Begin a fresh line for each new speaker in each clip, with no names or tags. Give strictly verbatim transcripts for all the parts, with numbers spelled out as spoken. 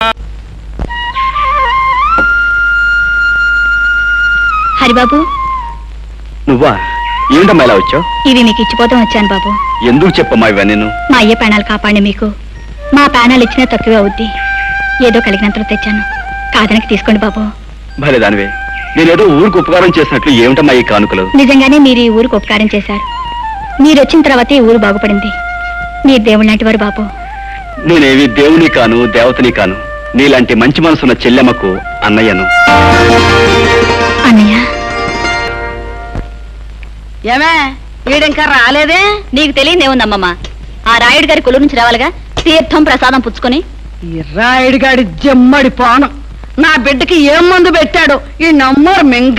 హరిబాబు,
నువ్వా? ఏంటమ్మా ఇలా వచ్చావు?
ఇవి మీకు ఇచ్చిపోతాం వచ్చాను బాబు.
ఎందుకు చెప్పమ్మా ఇవన్నీ? నేను
మా అయ్య ప్రాణాలు కాపాడి మీకు మా ప్రాణాలు ఇచ్చినా తక్కువే అవుద్ది. ఏదో కలిగినంతలో తెచ్చాను, కాదనకి తీసుకోండి బాబు.
భలే దానివే, నేనేదో ఊరికి ఉపకారం చేసినట్లు ఏమిటమ్మా ఈ కానుకలు?
నిజంగానే మీరు ఈ ఊరికి ఉపకారం చేశారు. మీరు వచ్చిన తర్వాత ఈ ఊరు బాగుపడింది. మీరు దేవుడు లాంటి వారు బాబు.
నేనేవి దేవుని కాను, దేవతని కాను. నీలాంటి మంచి మనసున్న చెల్లెమ్మకు అన్నయ్యను.
అన్నయ్య,
ఏమే వీడింకా రాలేదే?
నీకు తెలియదేముందమ్మమ్మ, ఆ రాయుడు గారి కొలు నుంచి రావాలిగా, తీర్థం ప్రసాదం పుచ్చుకొని.
ఈ రాయుడు గాడి జమ్మడి పానం నా బిడ్డకి ఏం మందు పెట్టాడు ఈ నమ్మరు మింగ.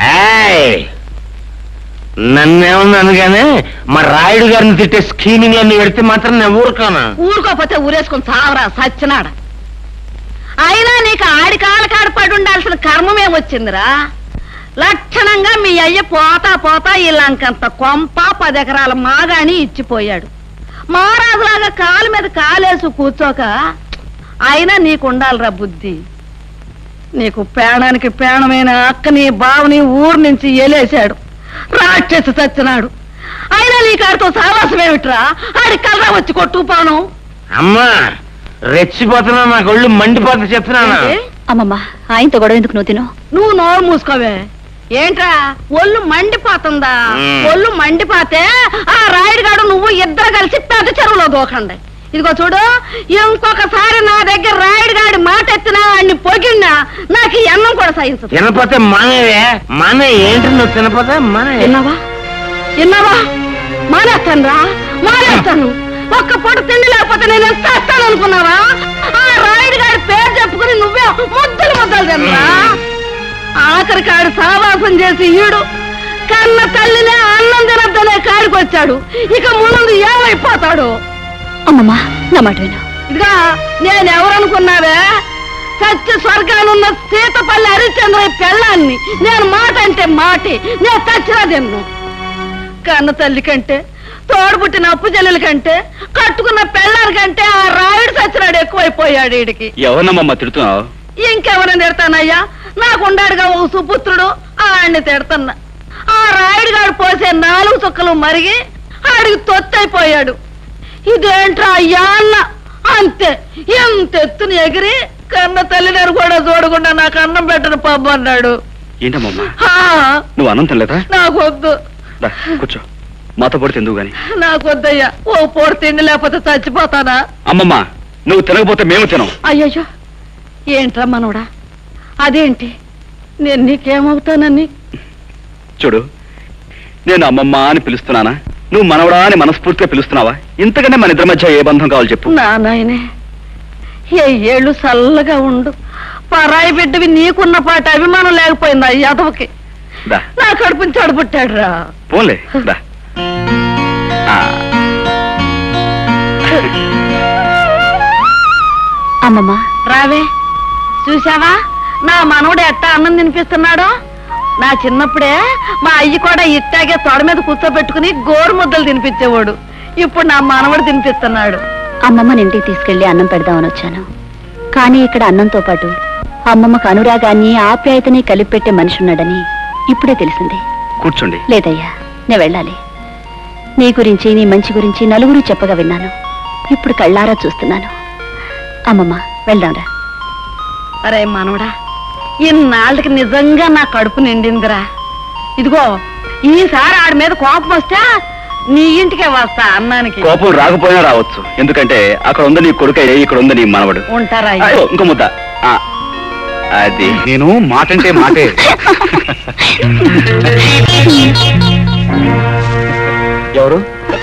నన్నేమన్నాను గానీ మా రాయుడు గారిని తిట్టే స్కీమింగ్ అన్ని పెడితే మాత్రం నేను ఊరుకోనా?
ఊరుకోపోతే ఊరేసుకుని చావరా సచ్చినాడ. అయినా నీకు ఆడి కాళ్ళ కాడ పడి ఉండాల్సిన కర్మమేమొచ్చిందిరా? లక్షణంగా మీ అయ్య పోతా పోతా ఇలాంకంత కొంప పది ఎకరాల మాగాని ఇచ్చిపోయాడు. మహారాజులాగా కాలు మీద కాలేసు కూర్చోక అయినా నీకుండాలిరా బుద్ధి. నీకు పేణానికి పేణమైన అక్కని బావని ఊరు నుంచి ఎలేశాడు, రాక్షసి చచ్చినాడు. అయినా నీకు ఆడితో సావాసమేమిట్రా? ఆడి కలరా వచ్చి కొట్టుకుపోను.
అమ్మా రెచ్చిపోతున్నా, నాకు ఒళ్ళు మండిపోతా చెప్తున్నాను.
అమ్మమ్మ, ఆయనతో గొడవ ఎందుకు? నువ్వు తిను.
నువ్వు నోరు మూసుకోవే. ఏంట్రా ఒళ్ళు మండిపోతుందా? ఒళ్ళు మండిపోతే ఆ రాయుడు గాడు నువ్వు ఇద్దరు కలిసి పెద్ద చెరువులో దూకండి. ఇదిగో చూడు, ఇంకొకసారి నా దగ్గర రాయుడు గాడి మాట ఎత్తినా అన్ని పొగిడినా నాకు ఈ అన్నం కూడా సహించదు.
తినపోతే మానేవే మానే. ఏంటి నువ్వు తినపోతే మానే?
విన్నావా విన్నావా? మానేస్తాను రా, మానేస్తాను. ఒక్క పూట తిండి లేకపోతే నేను ఎంత చేస్తాను అనుకున్నావా? ఆ రాయుడు గారి పేరు చెప్పుకుని నువ్వే ముద్దలు ముద్దలు తినరా? ఆఖరి కాడు సావాసం చేసి ఈడు కన్న తల్లినే అన్నం తినద్దనే కాడికి వచ్చాడు. ఇక ముందు ఏమైపోతాడు?
అమ్మమ్మ, నా మాట విను.
ఇదిగా నేనెవరనుకున్నావే? సత్య స్వర్గానున్న సీతపల్లి హరిశ్చంద్ర పెళ్ళాన్ని. నేను మాట అంటే మాటి, నేను చచ్చినా తిన్ను. కన్న తల్లి కంటే, తోడుబుట్టిన అప్పు చెల్లెల కంటే, కట్టుకున్న పెళ్ళారి కంటే ఆ రాయుడు చచ్చినాడు ఎక్కువైపోయాడు వీడికి.
ఎవరినమ్మా తిడుతున్నావు?
ఇంకెవరని తిడతానయ్యా? నాకుండాడుగా ఓ సుపుత్రుడు, ఆడిని తిడతన్నా. ఆ రాయుడు గారు పోసే నాలుగు చుక్కలు మరిగి ఆడికి తొత్తైపోయాడు. ఇదేంట్రా అయ్యా అన్న అంతే. ఎంత ఎత్తుని ఎగిరి కన్న తల్లిదారు కూడా చూడకుండా నాకు అన్నం పెట్టను పబ్బు అన్నాడు.
ఏంటమ్మా నువ్వు అన్నం తినలేదా?
నాకొద్దు.
కూర్చో, మాతో పొడి తిందువు గాని.
నాకొద్దయ్యా, ఓ పూట తిండి లేకపోతే చచ్చిపోతానా?
అమ్మమ్మ, నువ్వు తినకపోతే మేము తినం.
అయ్యయ్యో, ఏంట్రా మనోడా? అదేంటి నేను నీకేమవుతానని?
చూడు, నేను అమ్మమ్మ అని పిలుస్తున్నానా, నువ్వు మనవడా అని మనస్ఫూర్తిగా పిలుస్తున్నావా? ఇంతకంటే మన ఇద్దరి మధ్య ఏ బంధం కావాలి చెప్పు?
నా నాయనే, ఏ ఏళ్ళు చల్లగా ఉండు. పరాయి బిడ్డవి నీకున్న పాట అభిమానం లేకపోయిందా యాదవకి? నా కడుపుని చెడబుట్టాడు రా.
పోన్లే దా.
అమ్మమ్మ
రావే. చూసావా నా మనవడు ఎట్టా అన్నం తినిపిస్తున్నాడో? నా చిన్నప్పుడే మా అయ్యి కూడా ఇట్టాగే తొడ మీద కూర్చోబెట్టుకుని గోరు ముద్దలు తినిపించేవాడు. ఇప్పుడు నా మనవడు తినిపిస్తున్నాడు.
అమ్మమ్మని ఇంటికి తీసుకెళ్లి అన్నం పెడదామని వచ్చాను. కానీ ఇక్కడ అన్నంతో పాటు అమ్మమ్మకు అనురాగాన్ని ఆప్యాయతని కలిపి పెట్టే మనిషి ఉన్నాడని ఇప్పుడే తెలిసింది.
కూర్చోండి.
లేదయ్యా, నేను వెళ్ళాలి. నీ గురించి, నీ మంచి గురించి నలుగురు చెప్పగా విన్నాను. ఇప్పుడు కళ్ళారా చూస్తున్నాను. అమ్మమ్మ, వెళ్దాంరా.
అరే మనవడా, ఇన్నాళ్ళకి నిజంగా నా కడుపు నిండిందిరా. ఇదిగో ఈసారి ఆడి మీద కోపం వస్తే నీ ఇంటికే వస్తా అన్నానికి.
కోపం రాకపోయినా రావచ్చు, ఎందుకంటే అక్కడ ఉంది నీ కొడుకయ్యే, ఇక్కడ ఉంది నీ మనవడు.
ఉంటారా?
ఇంకో ముద్ద. అది నేను మాటంటే మాటే. ఎవరు?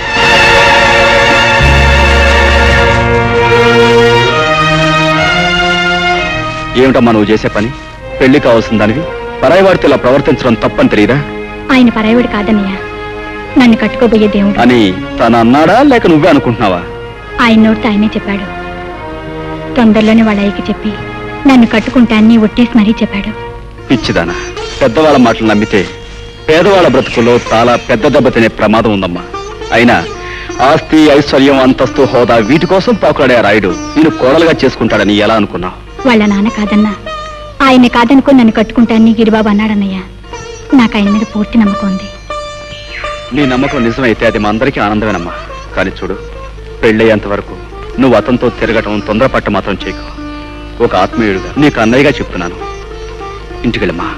ఏమిటమ్మా నువ్వు చేసే పని? పెళ్లి కావాల్సిన దానివి పరాయివాడితో ఇలా ప్రవర్తించడం తప్పని తెలియదా?
ఆయన పరాయివాడు కాదన్నయ్య, నన్ను కట్టుకోబోయే దేవుడు
అని తను అన్నాడా, లేక నువ్వే అనుకుంటున్నావా?
ఆయన నోటితో ఆయనే చెప్పాడు. తొందరలోనే వాళ్ళ అయ్యకి చెప్పి నన్ను కట్టుకుంటాన్ని ఒట్టేసి మరీ చెప్పాడు.
పిచ్చిదానా, పెద్దవాళ్ళ మాటలు నమ్మితే పేదవాళ్ళ బ్రతుకుల్లో చాలా పెద్ద దెబ్బ తినే ప్రమాదం ఉందమ్మా. అయినా ఆస్తి, ఐశ్వర్యం, అంతస్తు, హోదా వీటి కోసం పాకులాడే రాయుడు నేను కోడలుగా చేసుకుంటాడని ఎలా అనుకున్నావు?
వాళ్ళ నాన్న కాదన్నా ఆయన్ని కాదనుకుని నన్ను కట్టుకుంటానని గిరిబాబు అన్నాడన్నయ్య. నాకు ఆయన మీద పూర్తి నమ్మకం ఉంది.
నీ నమ్మకం నిజమైతే అది మా అందరికీ ఆనందమేనమ్మా. కానీ చూడు, పెళ్ళయ్యేంత వరకు నువ్వు అతనితో తిరగటం తొందరపట్ట మాత్రం చేయకు. ఒక ఆత్మీయుడుగా నీకు అన్నయ్యగా చెప్తున్నాను. ఇంటికెళ్ళమ్మా.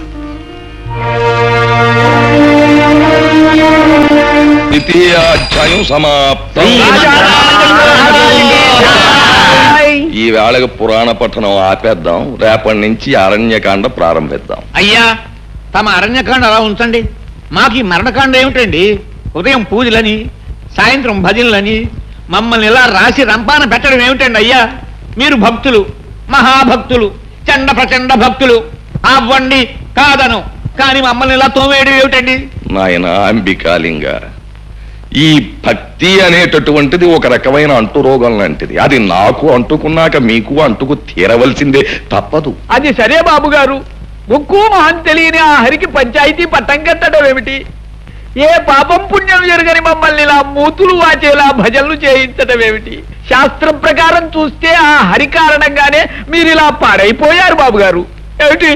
ద్వితీయాధ్యాయం సమాప్తం. ఈ వేళకు పురాణ పఠనం ఆపేద్దాం. రేపటి నుంచి అరణ్యకాండ ప్రారంభిద్దాం.
అయ్యా, తమ అరణ్యకాండ అలా ఉంచండి. మాకు ఈ మరణకాండ ఏమిటండి? ఉదయం పూజలని, సాయంత్రం భజనలని మమ్మల్ని ఇలా రాసి రంపాన పెట్టడం ఏమిటండి అయ్యా? మీరు భక్తులు, మహాభక్తులు, చండ ప్రచండ భక్తులు. అవ్వండి కాదను, కానీ మమ్మల్ని ఇలా తోమేయడం ఏమిటండి?
నాయన అంబికాలింగ, ఈ భక్తి అనేటటువంటిది ఒక రకమైన అంటురోగం లాంటిది. అది నాకు అంటుకున్నాక మీకు అంటుకు తీరవలసిందే, తప్పదు.
అది సరే బాబు గారు, ముక్కు మొహం తెలియని ఆ హరికి పంచాయతీ పట్టం కట్టడం ఏమిటి? ఏ పాపం పుణ్యం జరగని మమ్మల్ని ఇలా మూతులు వాచేలా భజనలు చేయించడం ఏమిటి? శాస్త్రం ప్రకారం చూస్తే ఆ హరి కారణంగానే మీరు ఇలా పాడైపోయారు బాబు గారు. ఏమిటి?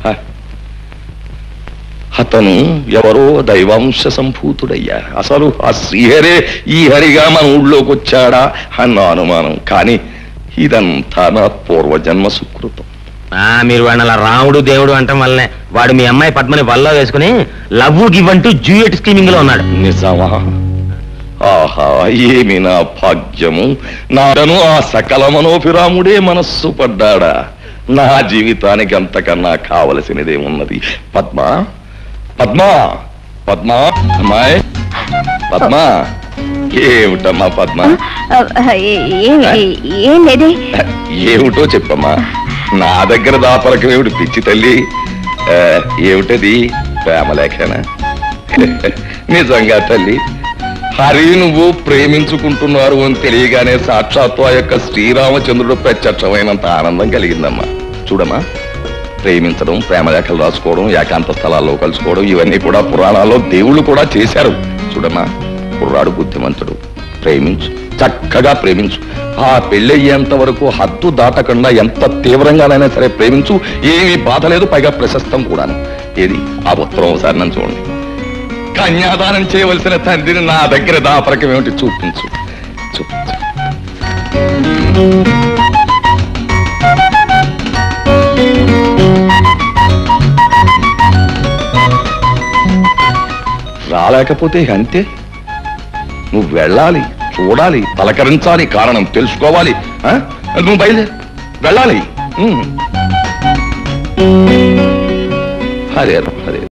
అతను ఎవరో దైవాంశ సంభూతుడయ్యా. అసలు ఆ శ్రీహరే ఈ హరిగా మన ఊళ్ళోకి వచ్చాడా అన్న అనుమానం. కానీ ఇదంతా నా పూర్వజన్మ సుకృతం.
మీరు వాడిని అలా రాముడు దేవుడు అంటాం వల్లనే వాడు మీ అమ్మాయి పద్మని వల్ల వేసుకుని లవ్ గివ్ అంటూ డ్యూయట్ స్కీమింగ్ లో ఉన్నాడు.
నిజమా? ఆహా, ఏమి నా భాగ్యము! నాను ఆ సకల మనోభిరాముడే మనస్సు పడ్డాడా? నా జీవితానికి అంతకన్నా కావలసినదేమున్నది? పద్మ, పద్మా, పద్మా, అమ్మాయి పద్మా. ఏమిటమ్మా పద్మ?
ఏం లేదే.
ఏమిటో చెప్పమ్మా. నా దగ్గర దాపలకం ఏమిటి పిచ్చి తల్లి? ఏమిటది? ప్రేమలేఖనా? నిజంగా తల్లి, హరి నువ్వు ప్రేమించుకుంటున్నారు అని తెలియగానే సాక్షాత్తు ఆ యొక్క శ్రీరామచంద్రుడు ప్రత్యక్షమైనంత ఆనందం కలిగిందమ్మా. చూడమ్మా, ప్రేమించడం, ప్రేమలేఖలు రాసుకోవడం, ఏకాంత స్థలాల్లో కలుసుకోవడం, ఇవన్నీ కూడా పురాణాల్లో దేవుళ్ళు కూడా చేశారు. చూడమ్మా, కుర్రాడు బుద్ధిమంతుడు, ప్రేమించు, చక్కగా ప్రేమించు. ఆ పెళ్ళయ్యేంత వరకు హద్దు దాటకుండా ఎంత తీవ్రంగానైనా సరే ప్రేమించు. ఏమీ బాధ లేదు, పైగా ప్రశస్తం కూడాను. ఏది ఆ ఉత్తరం ఒకసారి నన్ను చూడండి. కన్యాదానం చేయవలసిన తండ్రిని నా దగ్గర దాపరకం ఏమిటి? చూపించు, చూపించు. రాలేకపోతే అంతే. నువ్వు వెళ్ళాలి, చూడాలి, పలకరించాలి, కారణం తెలుసుకోవాలి. నువ్వు బయలుదేరి వెళ్ళాలి. అదే అదే